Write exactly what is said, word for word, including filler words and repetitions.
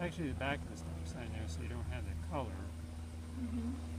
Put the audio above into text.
actually the back of the stop sign there, so you don't have the color. Mm-hmm.